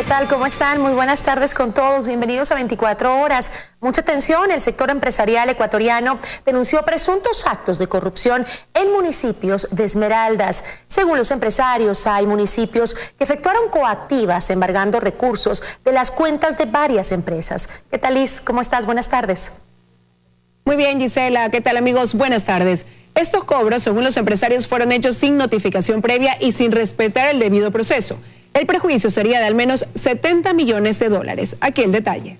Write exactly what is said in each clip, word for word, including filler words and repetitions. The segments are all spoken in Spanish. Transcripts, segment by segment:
¿Qué tal? ¿Cómo están? Muy buenas tardes con todos. Bienvenidos a veinticuatro horas. Mucha atención. El sector empresarial ecuatoriano denunció presuntos actos de corrupción en municipios de Esmeraldas. Según los empresarios, hay municipios que efectuaron coactivas embargando recursos de las cuentas de varias empresas. ¿Qué tal, Liz? ¿Cómo estás? Buenas tardes. Muy bien, Gisela. ¿Qué tal, amigos? Buenas tardes. Estos cobros, según los empresarios, fueron hechos sin notificación previa y sin respetar el debido proceso. El perjuicio sería de al menos setenta millones de dólares. Aquí el detalle.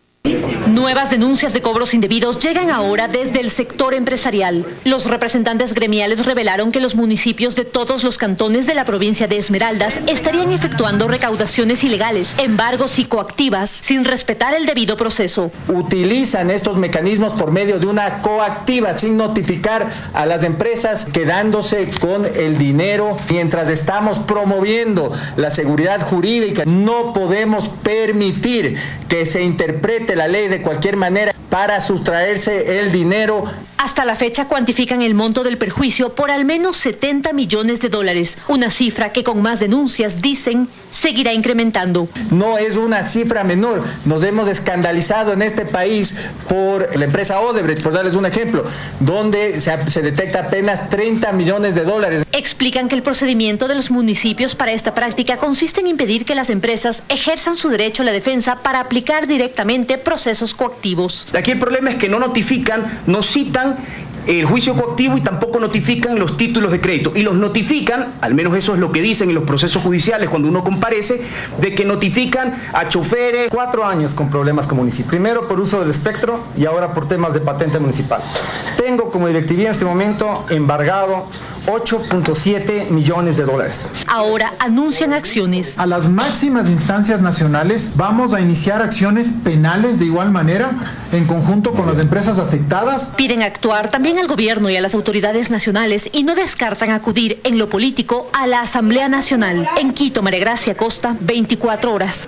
Nuevas denuncias de cobros indebidos llegan ahora desde el sector empresarial. Los representantes gremiales revelaron que los municipios de todos los cantones de la provincia de Esmeraldas estarían efectuando recaudaciones ilegales, embargos y coactivas sin respetar el debido proceso. Utilizan estos mecanismos por medio de una coactiva sin notificar a las empresas, quedándose con el dinero mientras estamos promoviendo la seguridad jurídica. No podemos permitir que se interprete la ley de cualquier manera para sustraerse el dinero. Hasta la fecha cuantifican el monto del perjuicio por al menos setenta millones de dólares, una cifra que con más denuncias, dicen, seguirá incrementando. No es una cifra menor. Nos hemos escandalizado en este país por la empresa Odebrecht, por darles un ejemplo, donde se, se detecta apenas treinta millones de dólares. Explican que el procedimiento de los municipios para esta práctica consiste en impedir que las empresas ejerzan su derecho a la defensa para aplicar directamente procesos coactivos. Aquí el problema es que no notifican, no citan el juicio coactivo y tampoco notifican los títulos de crédito. Y los notifican, al menos eso es lo que dicen en los procesos judiciales cuando uno comparece, de que notifican a choferes. Cuatro años con problemas con municipio. Primero por uso del espectro y ahora por temas de patente municipal. Tengo como directivía en este momento embargado ocho punto siete millones de dólares. Ahora anuncian acciones. A las máximas instancias nacionales vamos a iniciar acciones penales de igual manera en conjunto con las empresas afectadas. Piden actuar también al gobierno y a las autoridades nacionales y no descartan acudir en lo político a la Asamblea Nacional. En Quito, María Gracia Costa, veinticuatro horas.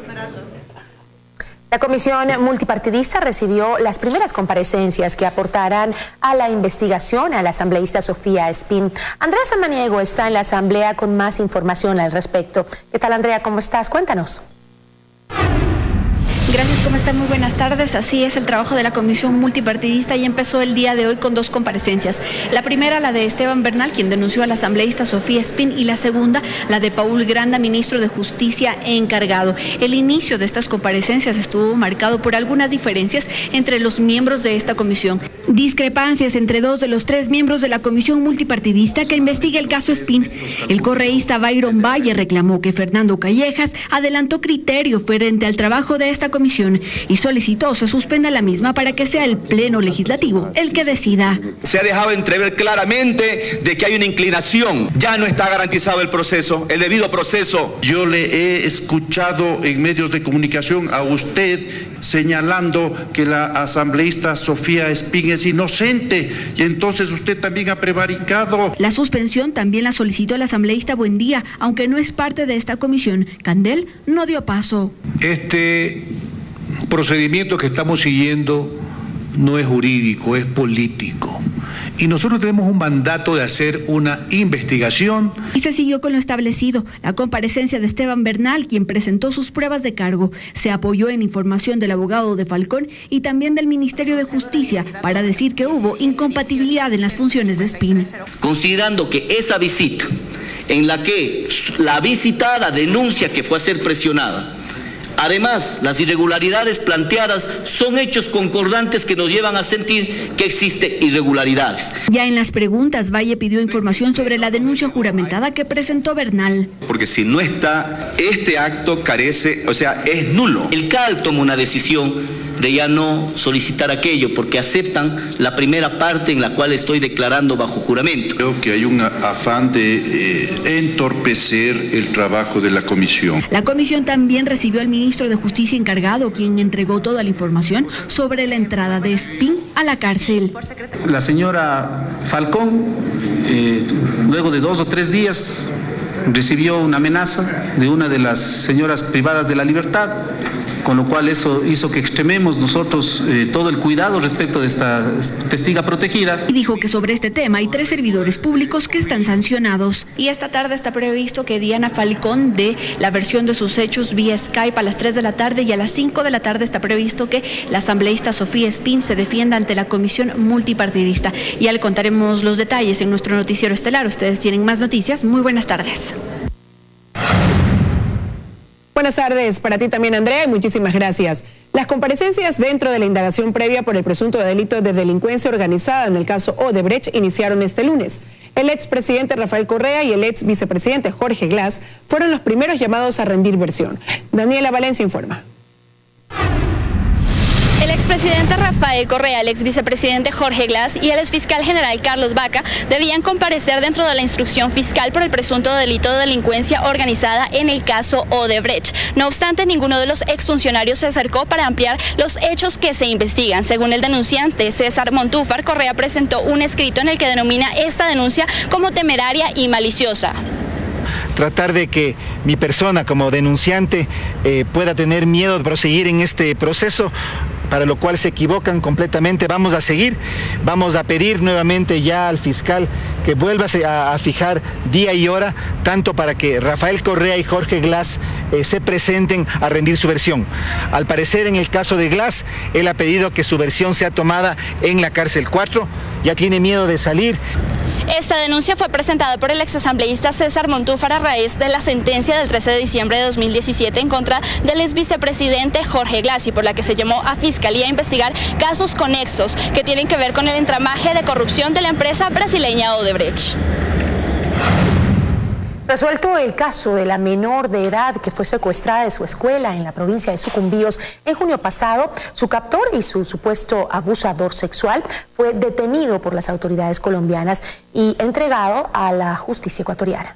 La Comisión Multipartidista recibió las primeras comparecencias que aportarán a la investigación a la asambleísta Sofía Espín. Andrea Samaniego está en la asamblea con más información al respecto. ¿Qué tal, Andrea? ¿Cómo estás? Cuéntanos. Gracias, ¿cómo están? Muy buenas tardes. Así es, el trabajo de la Comisión Multipartidista ya empezó el día de hoy con dos comparecencias. La primera, la de Esteban Bernal, quien denunció a la asambleísta Sofía Espín, y la segunda, la de Paul Granda, ministro de Justicia encargado. El inicio de estas comparecencias estuvo marcado por algunas diferencias entre los miembros de esta comisión. Discrepancias entre dos de los tres miembros de la Comisión Multipartidista que investiga el caso Espín. El correísta Byron Valle reclamó que Fernando Callejas adelantó criterio frente al trabajo de esta comisión y solicitó se suspenda la misma para que sea el Pleno Legislativo el que decida. Se ha dejado entrever claramente de que hay una inclinación. Ya no está garantizado el proceso, el debido proceso. Yo le he escuchado en medios de comunicación a usted señalando que la asambleísta Sofía Espín es inocente y entonces usted también ha prevaricado. La suspensión también la solicitó la asambleísta Buendía, aunque no es parte de esta comisión. Candel no dio paso. Este procedimiento que estamos siguiendo no es jurídico, es político. Y nosotros tenemos un mandato de hacer una investigación. Y se siguió con lo establecido. La comparecencia de Esteban Bernal, quien presentó sus pruebas de cargo, se apoyó en información del abogado de Falcón y también del Ministerio de Justicia para decir que hubo incompatibilidad en las funciones de Espín. Considerando que esa visita, en la que la visitada denuncia que fue a ser presionada, además, las irregularidades planteadas son hechos concordantes que nos llevan a sentir que existen irregularidades. Ya en las preguntas, Valle pidió información sobre la denuncia juramentada que presentó Bernal. Porque si no está, este acto carece, o sea, es nulo. El C A L toma una decisión de ya no solicitar aquello porque aceptan la primera parte en la cual estoy declarando bajo juramento. Creo que hay un afán de eh, entorpecer el trabajo de la comisión. La comisión también recibió al ministro de Justicia encargado, quien entregó toda la información sobre la entrada de Espín a la cárcel. La señora Falcón, eh, luego de dos o tres días, recibió una amenaza de una de las señoras privadas de la libertad con lo cual eso hizo que extrememos nosotros eh, todo el cuidado respecto de esta testiga protegida. Y dijo que sobre este tema hay tres servidores públicos que están sancionados. Y esta tarde está previsto que Diana Falcón dé la versión de sus hechos vía Skype a las tres de la tarde, y a las cinco de la tarde está previsto que la asambleísta Sofía Espín se defienda ante la comisión multipartidista. Ya le contaremos los detalles en nuestro noticiero estelar. Ustedes tienen más noticias. Muy buenas tardes. Buenas tardes para ti también, Andrea, y muchísimas gracias. Las comparecencias dentro de la indagación previa por el presunto delito de delincuencia organizada en el caso Odebrecht iniciaron este lunes. El expresidente Rafael Correa y el ex vicepresidente Jorge Glass fueron los primeros llamados a rendir versión. Daniela Valencia informa. El expresidente Rafael Correa, el ex vicepresidente Jorge Glass y el exfiscal general Carlos Vaca debían comparecer dentro de la instrucción fiscal por el presunto delito de delincuencia organizada en el caso Odebrecht. No obstante, ninguno de los exfuncionarios se acercó para ampliar los hechos que se investigan. Según el denunciante César Montúfar, Correa presentó un escrito en el que denomina esta denuncia como temeraria y maliciosa. Tratar de que mi persona como denunciante eh, pueda tener miedo de proseguir en este proceso, para lo cual se equivocan completamente. Vamos a seguir, vamos a pedir nuevamente ya al fiscal que vuelva a, a fijar día y hora, tanto para que Rafael Correa y Jorge Glass eh, se presenten a rendir su versión. Al parecer, en el caso de Glass, él ha pedido que su versión sea tomada en la cárcel cuatro, ya tiene miedo de salir. Esta denuncia fue presentada por el exasambleísta César Montúfar a raíz de la sentencia del trece de diciembre de dos mil diecisiete en contra del ex vicepresidente Jorge Glass, y por la que se llamó a Fiscalía a investigar casos conexos que tienen que ver con el entramaje de corrupción de la empresa brasileña Odebrecht. Resuelto el caso de la menor de edad que fue secuestrada de su escuela en la provincia de Sucumbíos en junio pasado, su captor y su supuesto abusador sexual fue detenido por las autoridades colombianas y entregado a la justicia ecuatoriana.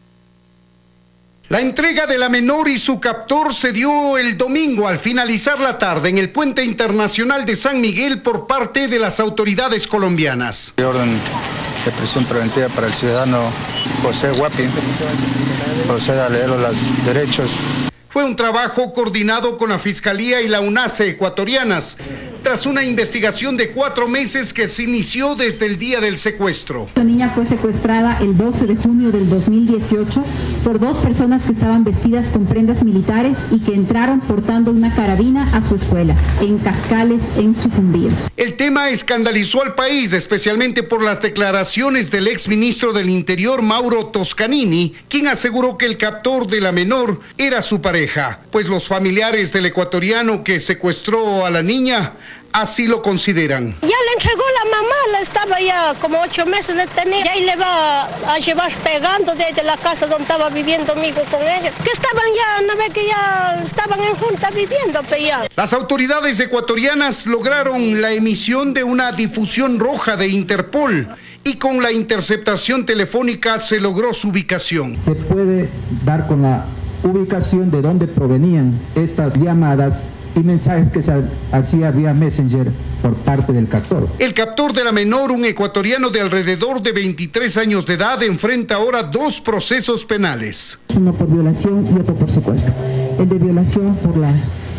La entrega de la menor y su captor se dio el domingo al finalizar la tarde en el Puente Internacional de San Miguel por parte de las autoridades colombianas. Orden de prisión preventiva para el ciudadano José Guapi. Proceda a leer los derechos. Fue un trabajo coordinado con la Fiscalía y la UNACE ecuatorianas, tras una investigación de cuatro meses que se inició desde el día del secuestro. La niña fue secuestrada el doce de junio del dos mil dieciocho por dos personas que estaban vestidas con prendas militares y que entraron portando una carabina a su escuela, en Cascales, en Sucumbíos. El tema escandalizó al país, especialmente por las declaraciones del exministro del Interior, Mauro Toscanini, quien aseguró que el captor de la menor era su pareja, pues los familiares del ecuatoriano que secuestró a la niña así lo consideran. Ya le entregó la mamá, la estaba ya como ocho meses le tenía, y ahí le va a llevar pegando desde la casa donde estaba viviendo amigo con ella, que estaban ya, no ve que ya estaban en junta viviendo, pero ya. Las autoridades ecuatorianas lograron la emisión de una difusión roja de Interpol y con la interceptación telefónica se logró su ubicación. Se puede dar con la ubicación de dónde provenían estas llamadas y mensajes que se hacía vía Messenger por parte del captor. El captor de la menor, un ecuatoriano de alrededor de veintitrés años de edad, enfrenta ahora dos procesos penales. Uno por violación y otro por secuestro. El de violación por la...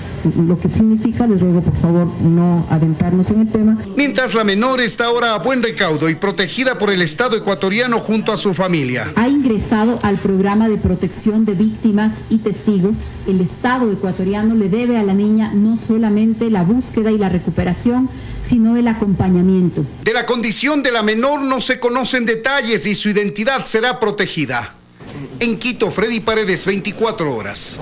lo que significa, les ruego por favor no adentrarnos en el tema. Mientras la menor está ahora a buen recaudo y protegida por el Estado ecuatoriano junto a su familia. Ha ingresado al programa de protección de víctimas y testigos. El Estado ecuatoriano le debe a la niña no solamente la búsqueda y la recuperación, sino el acompañamiento. De la condición de la menor no se conocen detalles y su identidad será protegida. En Quito, Freddy Paredes, veinticuatro horas.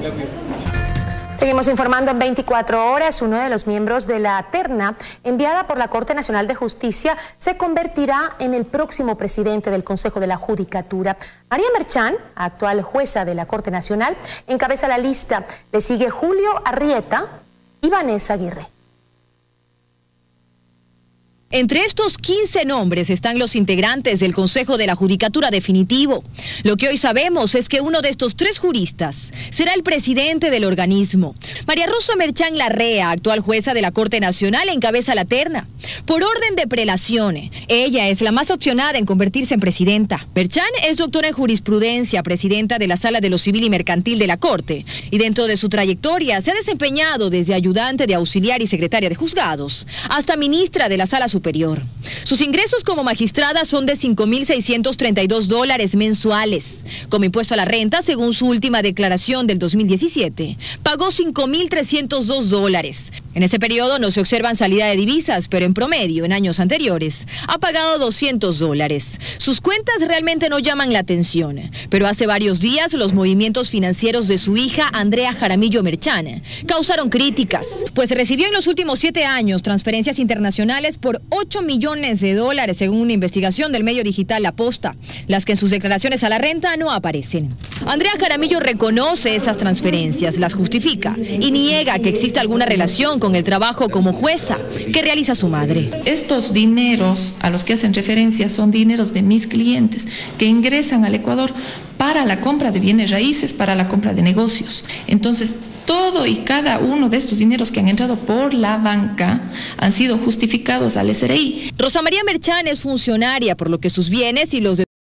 Seguimos informando en veinticuatro horas. Uno de los miembros de la terna enviada por la Corte Nacional de Justicia se convertirá en el próximo presidente del Consejo de la Judicatura. María Merchán, actual jueza de la Corte Nacional, encabeza la lista. Le sigue Julio Arrieta y Vanessa Aguirre. Entre estos quince nombres están los integrantes del Consejo de la Judicatura definitivo. Lo que hoy sabemos es que uno de estos tres juristas será el presidente del organismo. María Rosa Merchán Larrea, actual jueza de la Corte Nacional, encabeza la terna. Por orden de prelación, ella es la más opcionada en convertirse en presidenta. Merchán es doctora en jurisprudencia, presidenta de la Sala de lo Civil y Mercantil de la Corte, y dentro de su trayectoria se ha desempeñado desde ayudante de auxiliar y secretaria de juzgados hasta ministra de la Sala Superior. Sus ingresos como magistrada son de cinco mil seiscientos treinta y dos dólares mensuales. Como impuesto a la renta, según su última declaración del dos mil diecisiete, pagó cinco mil trescientos dos dólares. En ese periodo no se observan salida de divisas, pero en promedio, en años anteriores, ha pagado doscientos dólares. Sus cuentas realmente no llaman la atención, pero hace varios días los movimientos financieros de su hija, Andrea Jaramillo Merchán, causaron críticas, pues recibió en los últimos siete años transferencias internacionales por ocho millones de dólares, según una investigación del medio digital La Posta, las que en sus declaraciones a la renta no aparecen. Andrea Jaramillo reconoce esas transferencias, las justifica y niega que exista alguna relación con el trabajo como jueza que realiza su madre. Estos dineros a los que hacen referencia son dineros de mis clientes que ingresan al Ecuador para la compra de bienes raíces, para la compra de negocios. Entonces, todo y cada uno de estos dineros que han entrado por la banca han sido justificados al S R I. Rosa María Merchán es funcionaria, por lo que sus bienes y los de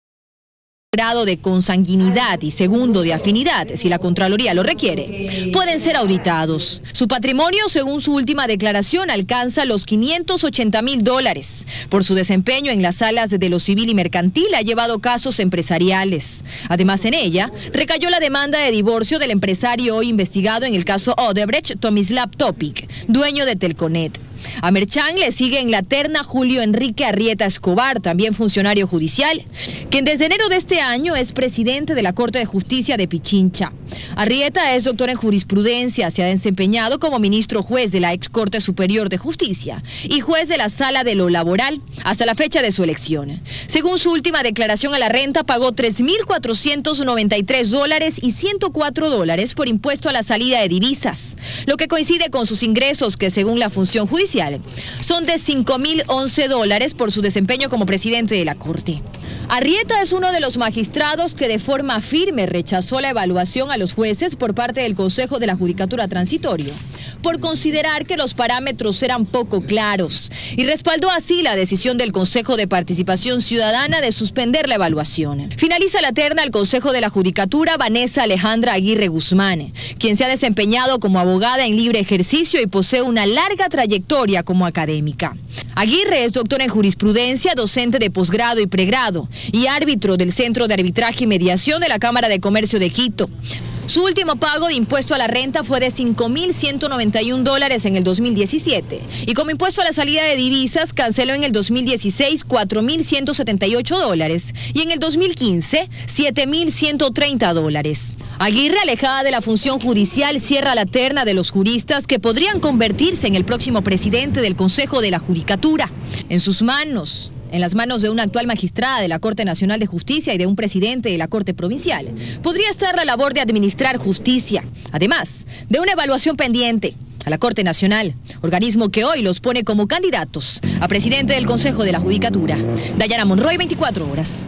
grado de consanguinidad y segundo de afinidad, si la Contraloría lo requiere, pueden ser auditados. Su patrimonio, según su última declaración, alcanza los quinientos ochenta mil dólares. Por su desempeño en las salas de lo civil y mercantil ha llevado casos empresariales. Además, en ella recayó la demanda de divorcio del empresario hoy investigado en el caso Odebrecht, Tomislav Topic, dueño de Telconet. A Merchán le sigue en la terna Julio Enrique Arrieta Escobar, también funcionario judicial, quien desde enero de este año es presidente de la Corte de Justicia de Pichincha. Arrieta es doctor en jurisprudencia, se ha desempeñado como ministro juez de la ex Corte Superior de Justicia y juez de la Sala de lo Laboral hasta la fecha de su elección. Según su última declaración a la renta, pagó tres mil cuatrocientos noventa y tres dólares y ciento cuatro dólares por impuesto a la salida de divisas, lo que coincide con sus ingresos que, según la función judicial, son de cinco mil once dólares por su desempeño como presidente de la Corte. Arrieta es uno de los magistrados que de forma firme rechazó la evaluación a los jueces por parte del Consejo de la Judicatura Transitorio, por considerar que los parámetros eran poco claros, y respaldó así la decisión del Consejo de Participación Ciudadana de suspender la evaluación. Finaliza la terna el Consejo de la Judicatura Vanessa Alejandra Aguirre Guzmán, quien se ha desempeñado como abogada en libre ejercicio y posee una larga trayectoria como académica. Aguirre es doctora en jurisprudencia, docente de posgrado y pregrado, y árbitro del Centro de Arbitraje y Mediación de la Cámara de Comercio de Quito. Su último pago de impuesto a la renta fue de cinco mil ciento noventa y un dólares en el dos mil diecisiete y como impuesto a la salida de divisas canceló en el dos mil dieciséis cuatro mil ciento setenta y ocho dólares y en el dos mil quince siete mil ciento treinta dólares. Aguirre, alejada de la función judicial, cierra la terna de los juristas que podrían convertirse en el próximo presidente del Consejo de la Judicatura. En sus manos, en las manos de una actual magistrada de la Corte Nacional de Justicia y de un presidente de la Corte Provincial, podría estar la labor de administrar justicia, además de una evaluación pendiente a la Corte Nacional, organismo que hoy los pone como candidatos a presidente del Consejo de la Judicatura. Dayana Monroy, veinticuatro horas.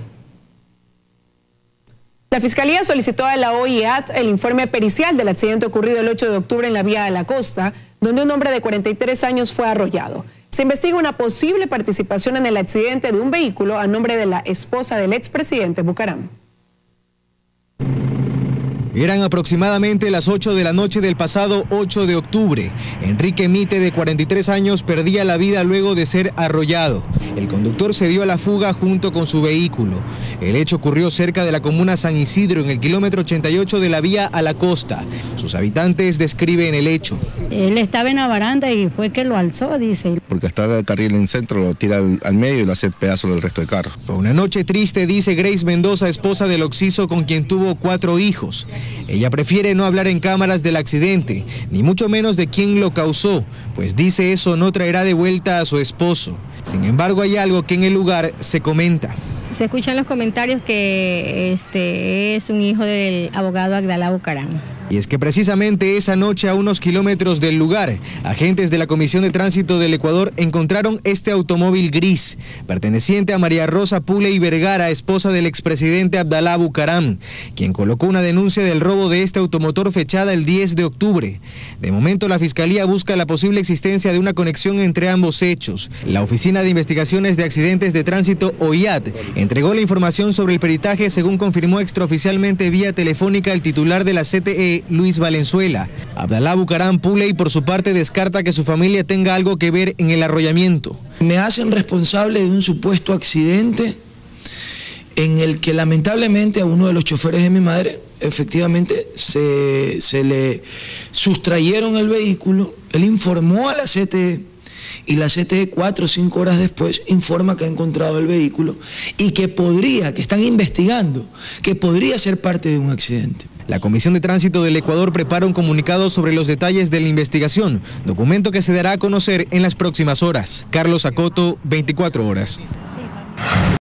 La Fiscalía solicitó a la O I A T el informe pericial del accidente ocurrido el ocho de octubre en la vía de la Costa, donde un hombre de cuarenta y tres años fue arrollado. Se investiga una posible participación en el accidente de un vehículo a nombre de la esposa del expresidente Bucaram. Eran aproximadamente las ocho de la noche del pasado ocho de octubre. Enrique Mite, de cuarenta y tres años, perdía la vida luego de ser arrollado. El conductor se dio a la fuga junto con su vehículo. El hecho ocurrió cerca de la comuna San Isidro, en el kilómetro ochenta y ocho de la vía a la Costa. Sus habitantes describen el hecho. Él estaba en la baranda y fue que lo alzó, dice. Porque está el carril en centro, lo tira al, al medio y lo hace pedazo del resto del carro. Fue una noche triste, dice Grace Mendoza, esposa del occiso con quien tuvo cuatro hijos. Ella prefiere no hablar en cámaras del accidente, ni mucho menos de quién lo causó, pues dice eso no traerá de vuelta a su esposo. Sin embargo, hay algo que en el lugar se comenta. Se escuchan los comentarios que este es un hijo del abogado Agdalá Bucaram. Y es que precisamente esa noche, a unos kilómetros del lugar, agentes de la Comisión de Tránsito del Ecuador encontraron este automóvil gris, perteneciente a María Rosa Puley Vergara, esposa del expresidente Abdalá Bucaram, quien colocó una denuncia del robo de este automotor fechada el diez de octubre. De momento, la Fiscalía busca la posible existencia de una conexión entre ambos hechos. La Oficina de Investigaciones de Accidentes de Tránsito, O I A T, entregó la información sobre el peritaje, según confirmó extraoficialmente vía telefónica el titular de la C T E, Luis Valenzuela. Abdalá Bucaram Puley, por su parte, descarta que su familia tenga algo que ver en el arrollamiento. Me hacen responsable de un supuesto accidente en el que lamentablemente a uno de los choferes de mi madre efectivamente se, se le sustrayeron el vehículo. Él informó a la C T E y la C T E cuatro o cinco horas después informa que ha encontrado el vehículo y que podría, que están investigando, que podría ser parte de un accidente. La Comisión de Tránsito del Ecuador prepara un comunicado sobre los detalles de la investigación, documento que se dará a conocer en las próximas horas. Carlos Acoto, veinticuatro horas.